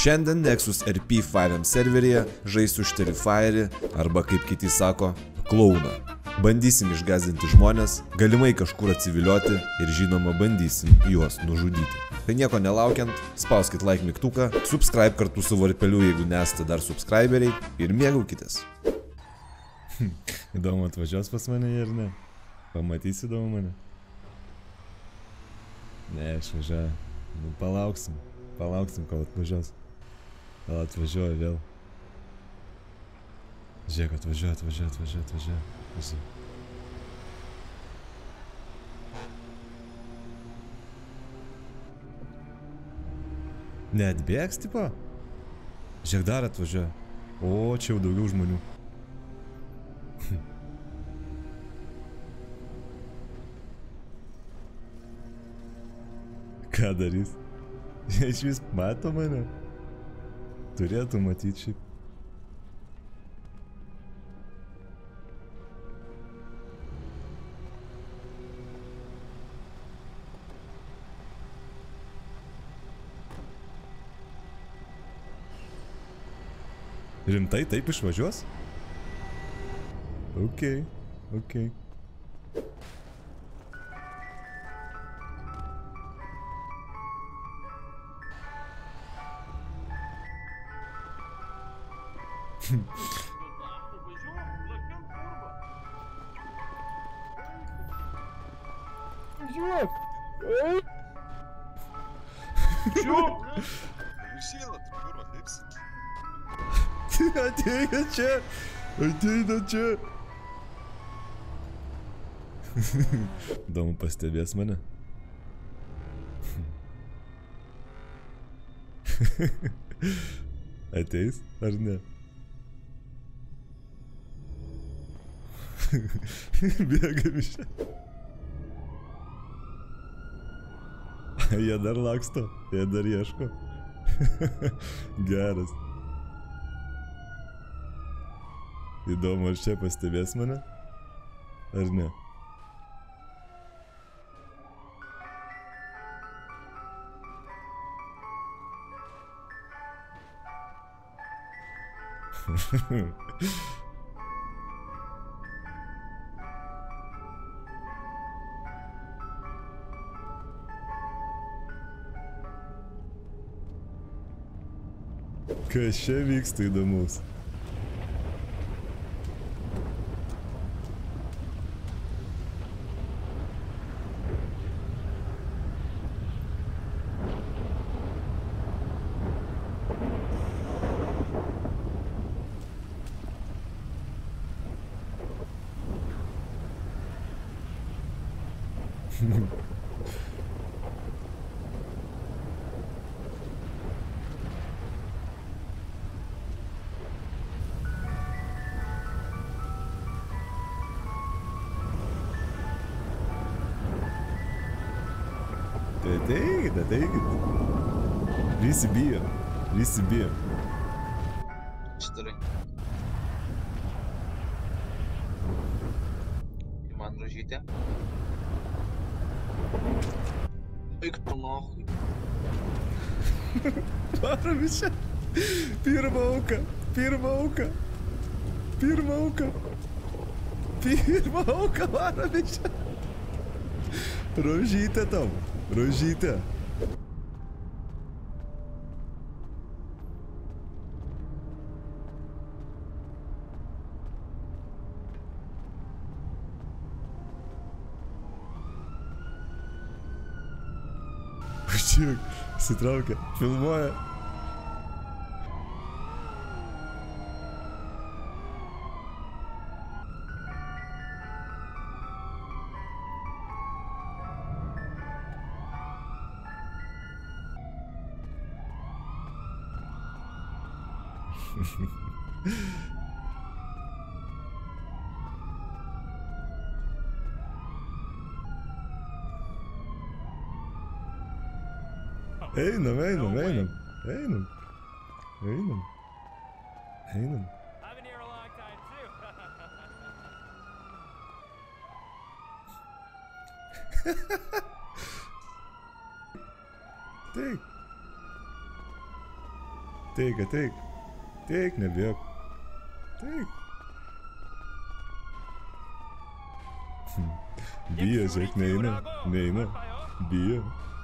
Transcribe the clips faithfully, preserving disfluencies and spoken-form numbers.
Šiandien Nexus R P penki serveryje žaisiu už Terrifierį arba kaip kiti sako, klouną. Bandysim išgazdinti žmonės, galimai kažkur atsivilioti ir žinoma bandysim juos nužudyti. Tai nieko nelaukiant, spauskit like mygtuką, subscribe kartu su varpeliu, jeigu nesate dar subscriberiai ir mėgaukitės. Įdomu, atvažiuos pas mane ir ne? Pamatysi įdomu mane? Ne, išvažiuoja. Nu, palauksim. Palauksim, kol atvažiuos. Gal atvažiuoja vėl. Žiūrėk, atvažiuoja, atvažiuoja, atvažiuoja, atvažiuoja. Žiūrėk. Neatbėgs, tipo? Žiūrėk, dar atvažiuoja. O, čia jau daugiau žmonių. Ką darys? Jie iš vis mato mane? Turėtų matyti šiaip. Rimtai taip išvažiuos? Okei, okei. Žiūrėk! Žiūrėk! Išeina, tu kurva, kaip sakai? Ateina čia! Ateina čia! Įdomu, pastebės mane. Ateis ar ne? Bėgam iš čia. Jie dar laksto, jie dar ieško. Geras. Įdomu, ar čia pastebės mane? Ar ne? Kas čia vyksta įdomus? Ateikit, ateikit. Visi bijo, visi bijo. Štarai. И man rožytė. Eik tu nahui. Varom iš čia. Pirma auka, pirma auka. Pirma auka. Pirma auka, varom iš čia. Rožytė tau. Rožytė. Žiūrėk, sitraukia, filmuoja. Einam, einam, einam, einam, einam, einam. Taip. Ateik, ateik. Ateik, nebėk. Ateik. Bijo, žiūrėk, neina. Neina. Bijo.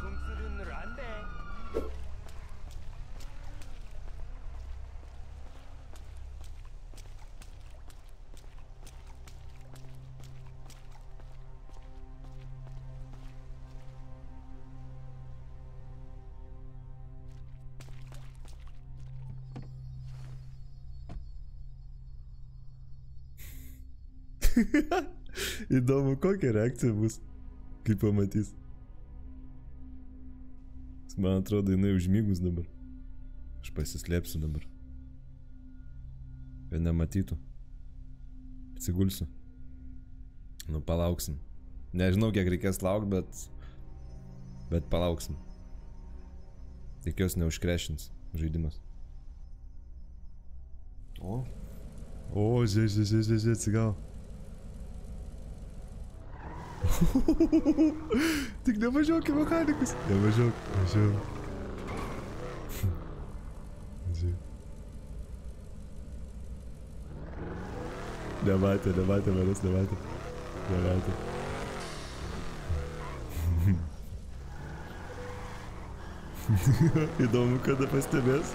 Įdomu, kokia reakcija bus, kai pamatys. Man atrodo, jinai užmygus dabar. Aš pasislėpsiu dabar. Kad nematytų. Atsigulsiu. Nu, palauksim. Nežinau, kiek reikės laukti, bet... Bet palauksim. Tikiuosi neužkrešins žaidimas. O. O, žiūrėk, žiūrėk, žiūrėk, žiūrėk, atsigavo. Tik nevažiuok į mechanikus. Nevažiuok, važiuok. Žiūrėk. Nematė, nematė manęs, nematė. Nematė. Įdomu, kada pastebės.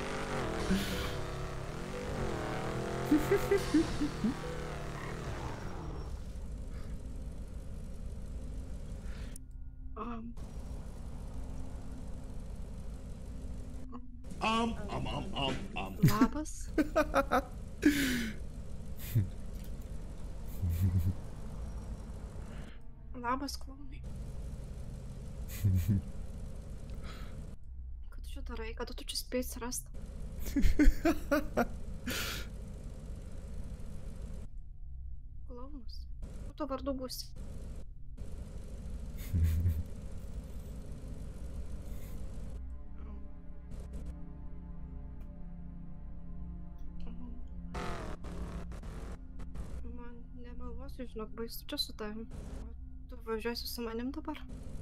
Am, am, am, am, am. Labas. Labas, klounai. Ką tu čia darai, kada tu čia spėjai atsirasti? Klounas. Kuo to vardu būsi? Man nemeluosiu, žinok, baisu čia su tavim. Tu važiuosi su manim dabar?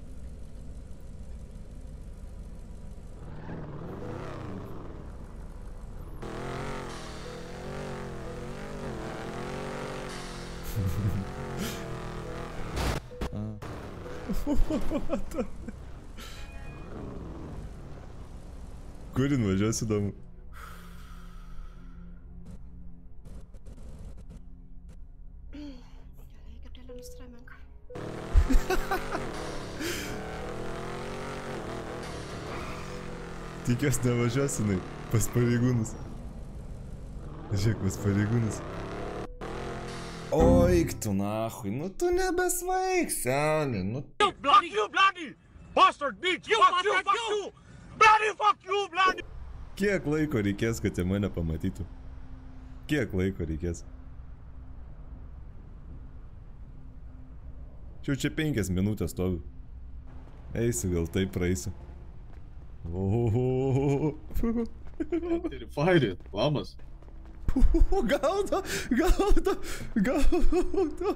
Kur jin važiuosi, įdomu? Gerai, Gabrielė, nusiramink. Tikiuosi nevažiuosi, jinai, pas pareigūnus. Žiūrėk, pas pareigūnus. Oik tu nahui, nu tu nebesvaik, seni, nu... You bloody, you bloody bastard bitch! You fuck you, fuck you! Bloody fuck you, bloody! Kiek laiko reikės, kad jie mane pamatytų? Kiek laiko reikės? Čia čia penkias minutės stoviu. Eisiu, gal taip praeisiu. Ohohoho. Terrified, labas. Gaudo, gaudo, gaudo.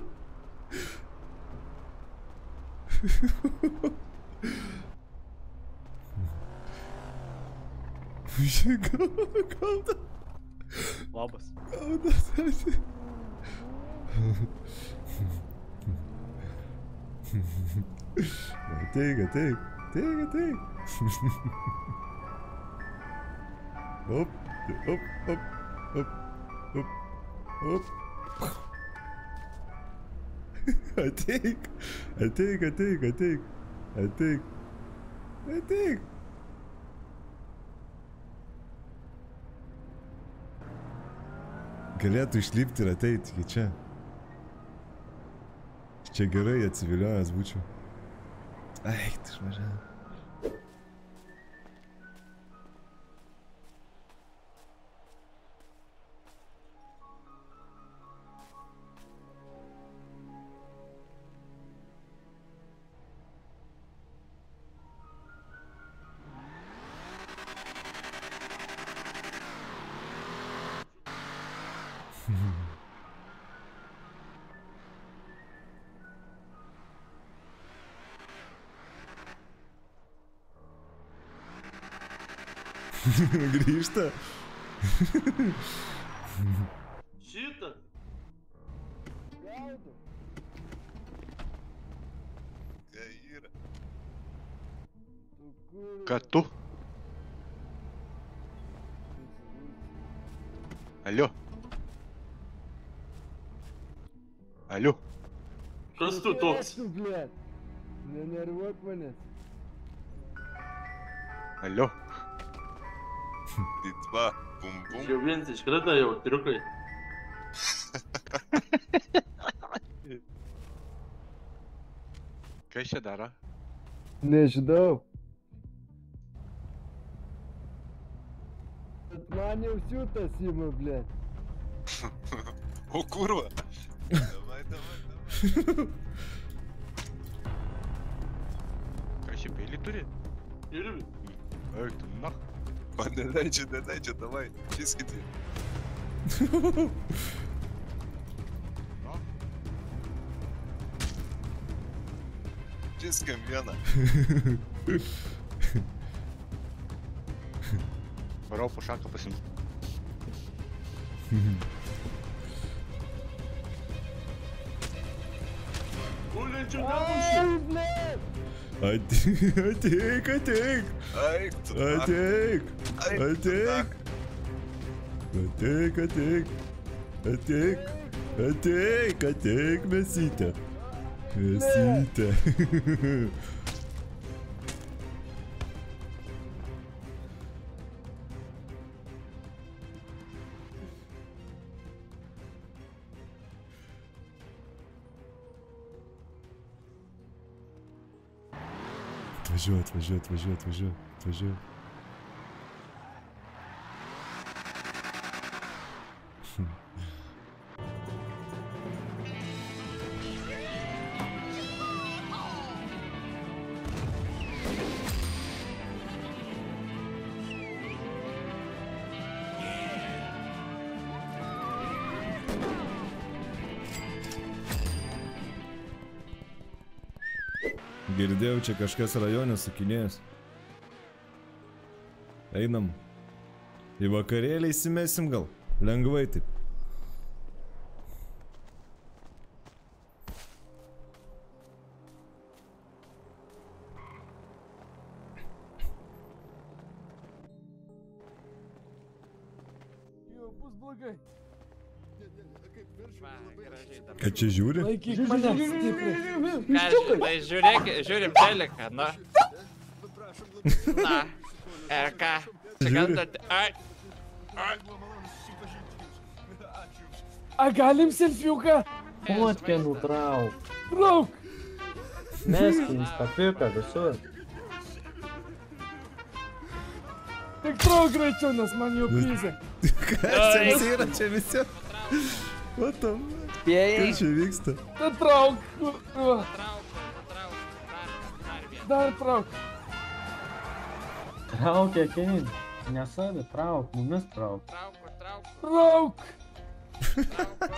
Gaudo, gaudo. Labas. Gaudo, sasi. Ateik, ateik, ateik, ateik. Op, op, op, op. Op, op. Ateik, ateik, ateik, ateik, ateik, ateik. Galėtų išlipti ir ateiti iki čia. Čia gerai atsiviliojęs būčiau. Eik, tu išvažiavai. Grįžta. Šitą. Ką tu? Alio. Alio. Kas tu toks? Nenervuok manęs. Alio. Ditva, bum bum. Jau vienas iškrita jau, triukai. Kas čia daro? Nežinau. Bet man jau siutas ima, blėt. O kurva. Davai, davai, davai. Ką čia peilį turi? Irvi. Eik tu, na. Man neleidžia, neleidžia, davai, čiskite. Čiskam vieną. Varau po šaką pasimt. Ulenčiu nebuši. Ateik, ateik, ateik. Eik tu. Ateik, ateik. Ateik, ateik. Ateik, ateik, ateik, mesytė. Mesytė. Atvažiuoju, atvažiuoju, atvažiuoju, atvažiuoju, atvažiuoju. Girdėjau, čia kažkas rajone sukinės. Einam. Į vakarėlį įsimesim gal. Lengvai taip. Jo, bus blogai. Ką čia žiūri? Laikyk mane stipriai. Ką, tai žiūrėk, žiūrim teliką, nu. Na, ir ką? Čia gandat, ai. A galim selfiuką? Fotkę nutrauk. Trauk. Mesk į instafiką visur. Tik trauk greičiau, nes man jau pizė. Kas čia yra čia visi? What the fuck? Kas čia vyksta? Tai trauk. Trauk, trauk, dar, dar vieną. Dar trauk. Trauk, Kein. Nesavi, trauk, mumis trauk. Trauku, trauku, Trauk. trauku.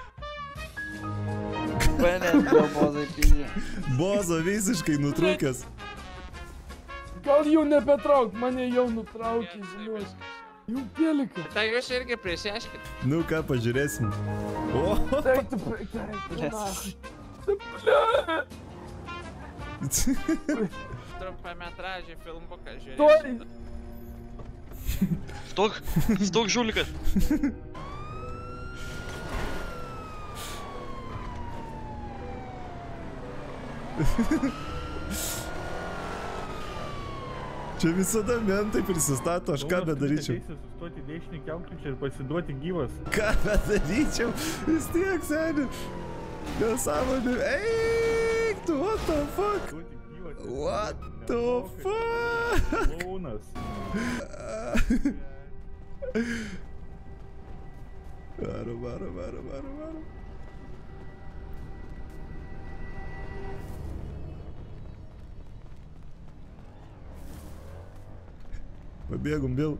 Panės, jo bozai pinė. Bozo visiškai nutrūkęs. Gal jau nebetrauk, mane jau nutraukė, žinai. Jau pėlika. Tai jūs irgi prisieškit. Nu ką, pažiūrėsim. O! Tai tu praeik. Trumpametražį filmuką Tuoj. žiūrėsim. Stok, stok žulikas. Čia visada mentai prisistato, aš ką bedaryčiau. Sustoti dešinį kiaukiučią ir pasiduoti gyvas. Ką bedaryčiau? Vis tiek, seni. Nesąmonė. Eik, tu, what the fuck? What the fuck? Launas. Varo, varo, varo, varo, varo. Pabėgom vėl.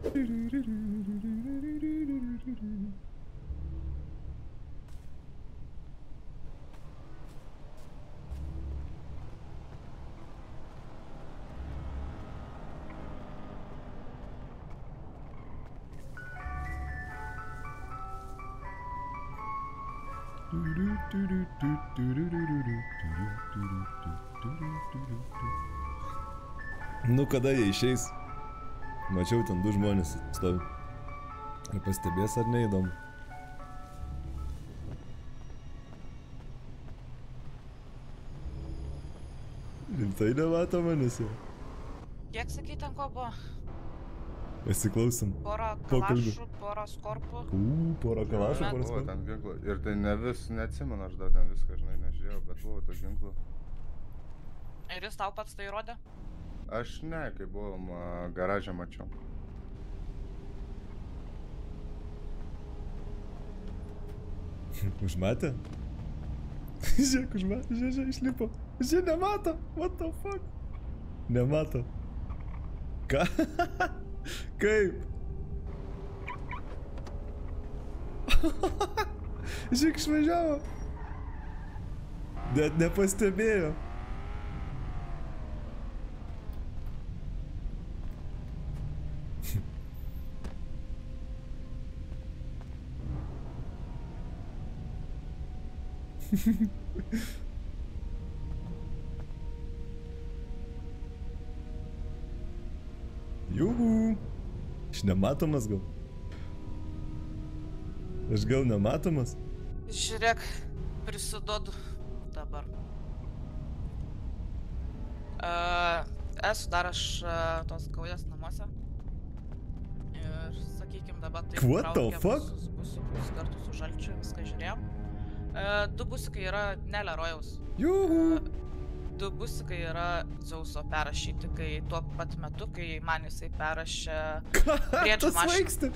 Nu, kada jie išeis? Mačiau, ten du žmonės stovi. Ar pastebės ar neįdomu? Rimtai nemato manęs jau. Kiek sakai ten ko buvo? Pasiklausom. Porą Pokalbį. kalašų, porą skorpų. Uu, porą kalašų, Bet- porą Buvo skorpų. ten ginklo. Ir tai ne vis, neatsimenu, aš dar ten viską, žinai, nežiūrėjau, bet buvo to ginklo. Ir jis tau pats tai įrodė? Aš ne, kai buvom a, garaže mačiau. Užmatė? Žiūrėk, užmatė, žiūrėk, žiūrėk, išlipo. Žiūrėk, nemato, what the fuck? Nemato. Ką? Kaip? Žiūrėk, išvažiavo. Net nepastebėjo. Juhu. Aš nematomas gal. Aš gal nematomas. Žiūrėk, prisiduodu dabar. Uh, esu dar aš uh, tos gaujas namuose. Ir sakykim dabar taip What the traukė fuck? visus busiukus kartu su žalčiu, viską žiūrėjom. Uh, du busiukai yra ne Lerojaus. Juhu. Du busiukai yra Dzeuso perrašyti, kai tuo pat metu, kai man jisai perrašė Briedžio Tas mašiną. vaiksta.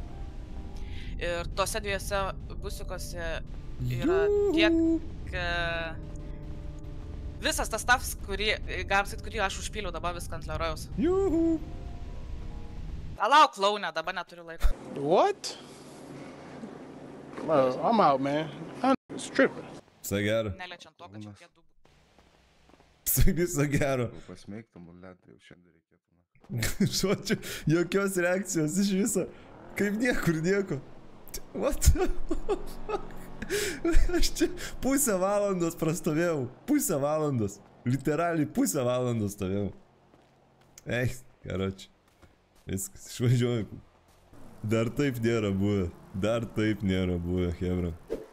Ir tose dviejose busiukose yra tiek uh, visas tas stuffs, kurį, galim sakyt, kurį aš užpyliau dabar viską ant Lerojaus. Juhu. Palauk, klaune, dabar neturiu laiko. What? Well, I'm out, man. I'm tripping. Viso gero. Neliečiant to, kad čia tie du. Viso gero. Jau pasmeigtum, blėt, tai jau šiandien reikėtų. Žodžiu, jokios reakcijos iš viso. Kaip niekur nieko. What the fuck? Aš čia pusę valandos prastovėjau. Pusę valandos. Literaliai pusę valandos stovėjau. Eik, karoči. Viskas, išvažiuoju. Dar taip nėra buvę. Dar taip nėra buvę, hebra.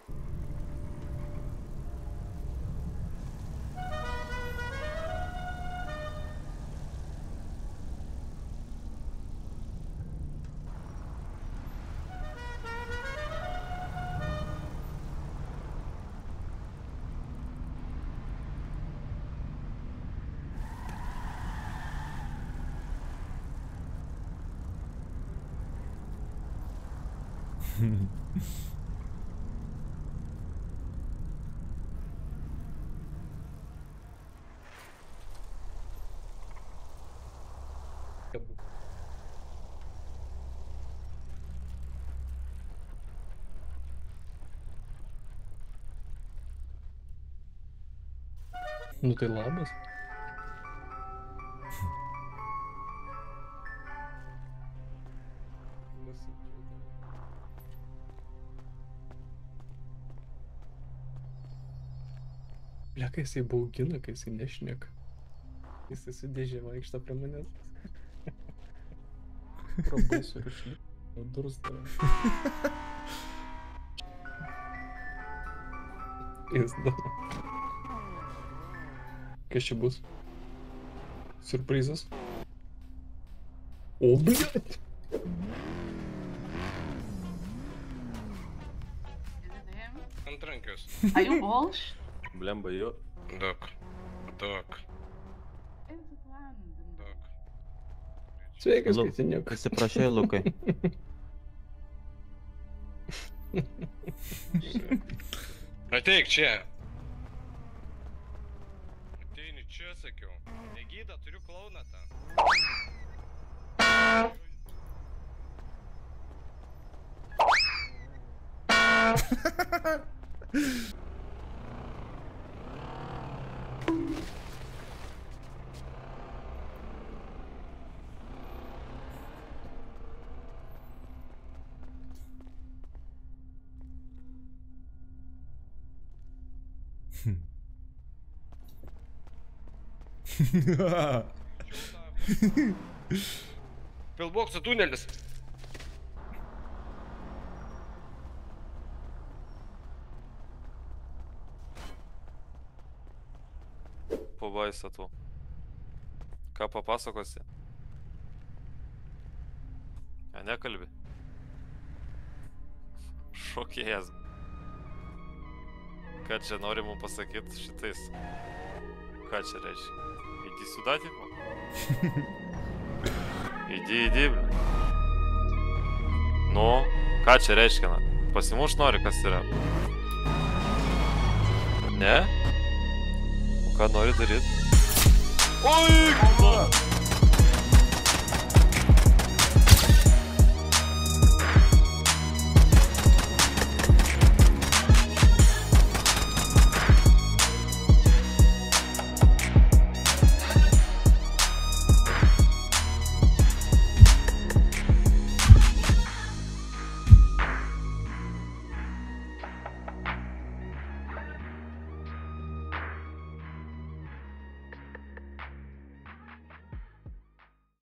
Nu tai labas. Blia, kai jisai baugina, kai jisai nešneka. Jisai su dėžė vaikšto prie manęs. Prabaisiu ir išlipu. Dursta. Pizda. Kas čia bus? Siurprizas. O, blėt! Ant rankos. Are you Walsh? Blemba, jo. Dok. Dok. Dok. Sveikas, kaitiniuk. Atsiprašai, Lukai. Ateik čia. Ateini čia, sakiau. Negyda, turiu klouną tą. Pilbokso tunelis. Pabaisa tu. Ką papasakosi? A nekalbi? Šokėjas. Ką čia nori mums pasakyti šitais? Ką čia reiškia? Įdi sуда, tipo? Įdi, įdi, bля. Nu, ką čia reiškia, na? Pasimuš nori, kas yra? Ne? O ką nori daryti? Oi!